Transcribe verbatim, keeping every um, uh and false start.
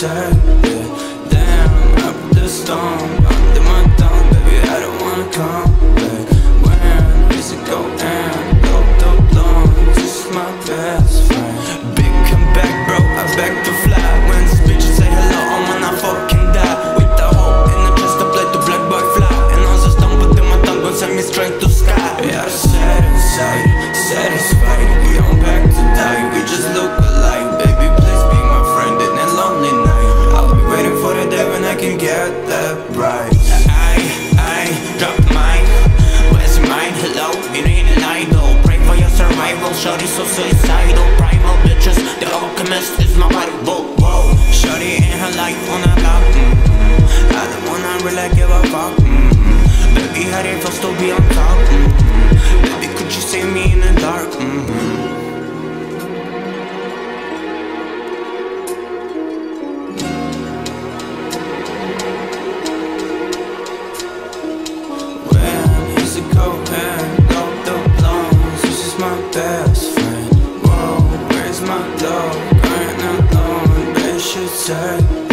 say, yeah. Damn, I put the storm under my thumb, baby, I don't wanna come back. When does it go and go the blonde? This is my best friend. Big comeback, bro, I back to fly. When this bitch say hello, I'm when I fucking die. With the hope in the chest, I play the black boy fly. And I was just dumb, but then my tongue gon' send me straight to sky. Yeah, I'm sad inside, satisfied. We on back to die, we just look alike. Baby, please be my friend in that lonely night. I'll be waiting for the day when I can get that right. I, I, drop mine. Where's mine? Hello, you need an idol. Pray for your survival, shorty so suicidal. Primal bitches, the alchemist is my rival. Whoa, shorty in her life on a block. mm-hmm. I don't wanna really give a fuck. mm-hmm. Baby, how it feels to be on top. mm-hmm. Baby, could you save me in the dark? mm-hmm. Best friend, whoa, where's my love? Going alone, they should say